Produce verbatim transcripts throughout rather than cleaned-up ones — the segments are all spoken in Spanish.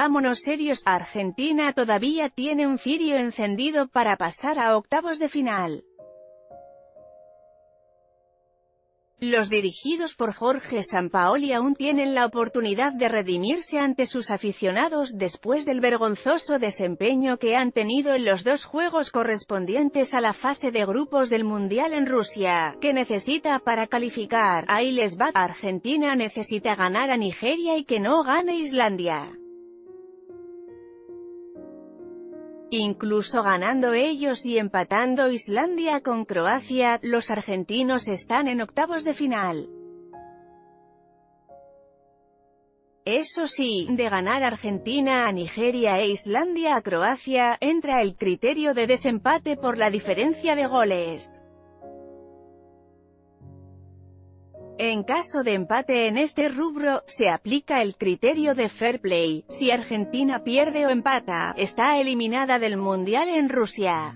pongámonos serios, Argentina todavía tiene un cirio encendido para pasar a octavos de final. Los dirigidos por Jorge Sampaoli aún tienen la oportunidad de redimirse ante sus aficionados después del vergonzoso desempeño que han tenido en los dos juegos correspondientes a la fase de grupos del Mundial en Rusia, que necesita para calificar. Ahí les va, Argentina necesita ganar a Nigeria y que no gane Islandia. Incluso ganando ellos y empatando Islandia con Croacia, los argentinos están en octavos de final. Eso sí, de ganar Argentina a Nigeria e Islandia a Croacia, entra el criterio de desempate por la diferencia de goles. En caso de empate en este rubro, se aplica el criterio de fair play. Si Argentina pierde o empata, está eliminada del Mundial en Rusia.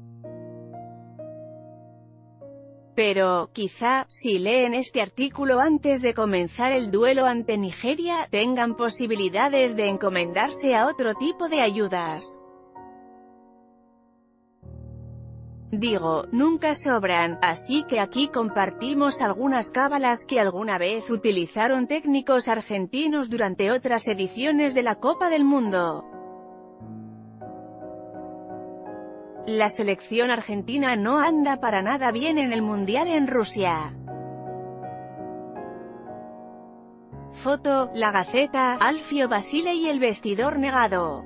Pero, quizá, si leen este artículo antes de comenzar el duelo ante Nigeria, tengan posibilidades de encomendarse a otro tipo de ayudas. Digo, nunca sobran, así que aquí compartimos algunas cábalas que alguna vez utilizaron técnicos argentinos durante otras ediciones de la Copa del Mundo. La selección argentina no anda para nada bien en el Mundial en Rusia. Foto, La Gaceta, Alfio Basile y el vestidor negado.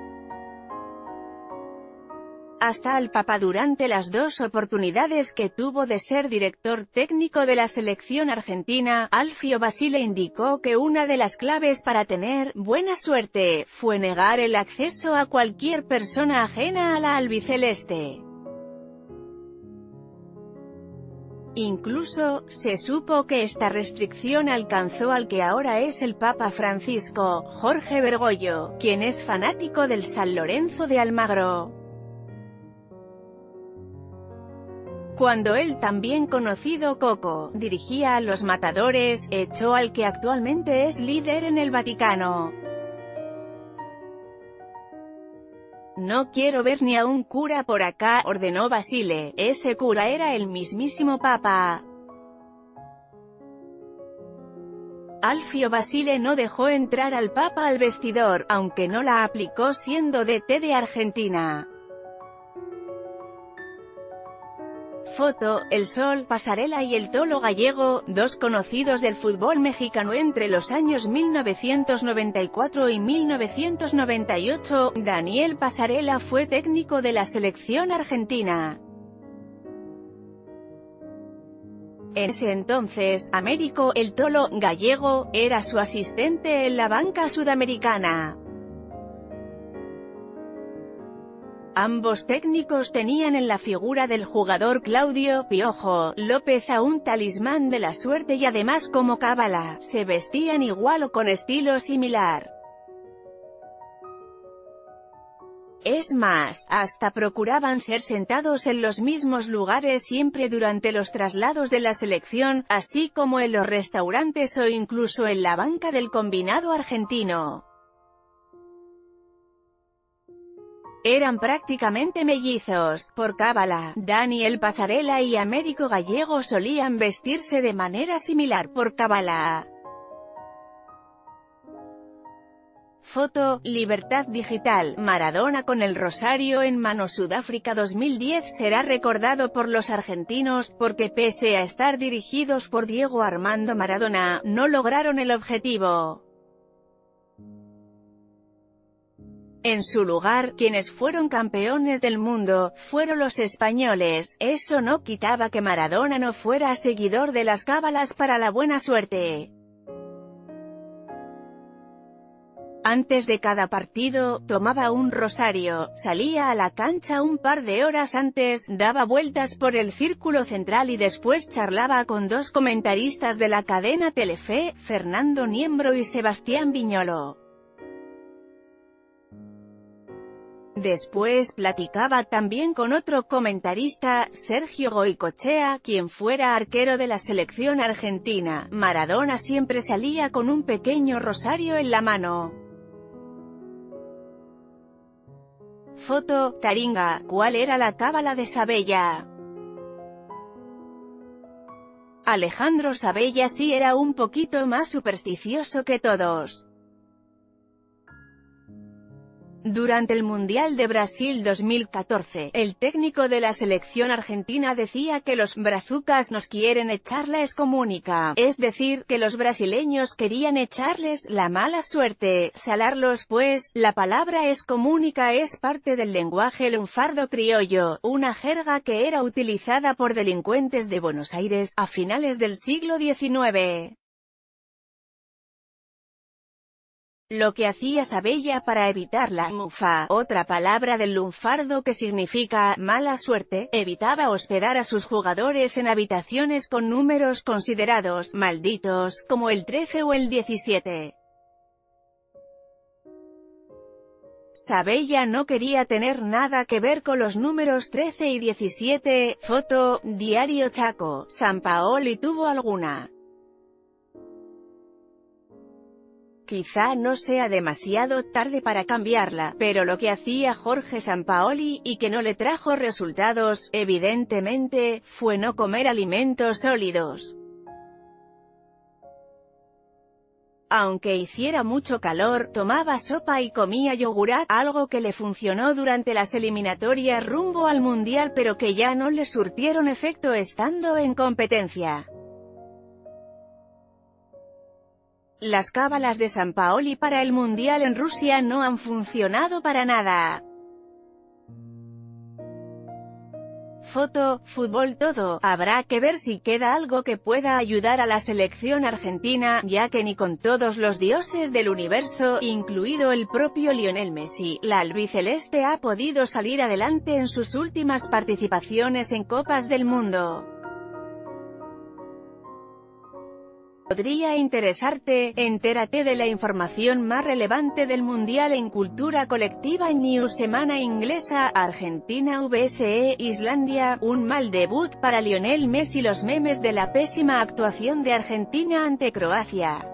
Hasta al Papa durante las dos oportunidades que tuvo de ser director técnico de la selección argentina, Alfio Basile indicó que una de las claves para tener buena suerte fue negar el acceso a cualquier persona ajena a la albiceleste. Incluso, se supo que esta restricción alcanzó al que ahora es el Papa Francisco, Jorge Bergoglio, quien es fanático del San Lorenzo de Almagro. Cuando él, también conocido Coco, dirigía a los Matadores, echó al que actualmente es líder en el Vaticano. «No quiero ver ni a un cura por acá», ordenó Basile. Ese cura era el mismísimo Papa. Alfio Basile no dejó entrar al Papa al vestidor, aunque no la aplicó siendo D T de Argentina. Foto, El Sol, Pasarela y el Tolo Gallego, dos conocidos del fútbol mexicano entre los años mil novecientos noventa y cuatro y mil novecientos noventa y ocho, Daniel Pasarela fue técnico de la selección argentina. En ese entonces, Américo «El Tolo» Gallego era su asistente en la banca sudamericana. Ambos técnicos tenían en la figura del jugador Claudio «Piojo» López a un talismán de la suerte y además como cábala, se vestían igual o con estilo similar. Es más, hasta procuraban ser sentados en los mismos lugares siempre durante los traslados de la selección, así como en los restaurantes o incluso en la banca del combinado argentino. Eran prácticamente mellizos. Por cábala, Daniel Pasarela y Américo Gallego solían vestirse de manera similar por cábala. Foto, Libertad Digital, Maradona con el rosario en mano. Sudáfrica dos mil diez será recordado por los argentinos, porque pese a estar dirigidos por Diego Armando Maradona, no lograron el objetivo. En su lugar, quienes fueron campeones del mundo, fueron los españoles. Eso no quitaba que Maradona no fuera seguidor de las cábalas para la buena suerte. Antes de cada partido, tomaba un rosario, salía a la cancha un par de horas antes, daba vueltas por el círculo central y después charlaba con dos comentaristas de la cadena Telefe, Fernando Niembro y Sebastián Viñolo. Después platicaba también con otro comentarista, Sergio Goicoechea, quien fuera arquero de la selección argentina. Maradona siempre salía con un pequeño rosario en la mano. Foto, Taringa. ¿Cuál era la cábala de Sabella? Alejandro Sabella sí era un poquito más supersticioso que todos. Durante el Mundial de Brasil dos mil catorce, el técnico de la selección argentina decía que los brazucas nos quieren echar la excomunica, es decir, que los brasileños querían echarles la mala suerte, salarlos pues. La palabra excomunica es parte del lenguaje lunfardo criollo, una jerga que era utilizada por delincuentes de Buenos Aires a finales del siglo diecinueve. Lo que hacía Sabella para evitar la mufa, otra palabra del lunfardo que significa mala suerte, evitaba hospedar a sus jugadores en habitaciones con números considerados malditos, como el trece o el diecisiete. Sabella no quería tener nada que ver con los números trece y diecisiete. Foto, Diario Chaco. Sampaoli tuvo alguna. Quizá no sea demasiado tarde para cambiarla, pero lo que hacía Jorge Sampaoli, y que no le trajo resultados, evidentemente, fue no comer alimentos sólidos. Aunque hiciera mucho calor, tomaba sopa y comía yogurat, algo que le funcionó durante las eliminatorias rumbo al Mundial pero que ya no le surtieron efecto estando en competencia. Las cábalas de Sampaoli para el Mundial en Rusia no han funcionado para nada. Foto, Fútbol Todo. Habrá que ver si queda algo que pueda ayudar a la selección argentina, ya que ni con todos los dioses del universo, incluido el propio Lionel Messi, la albiceleste ha podido salir adelante en sus últimas participaciones en Copas del Mundo. Podría interesarte. Entérate de la información más relevante del Mundial en Cultura Colectiva en News. Semana inglesa, Argentina versus Islandia, un mal debut para Lionel Messi. Los memes de la pésima actuación de Argentina ante Croacia.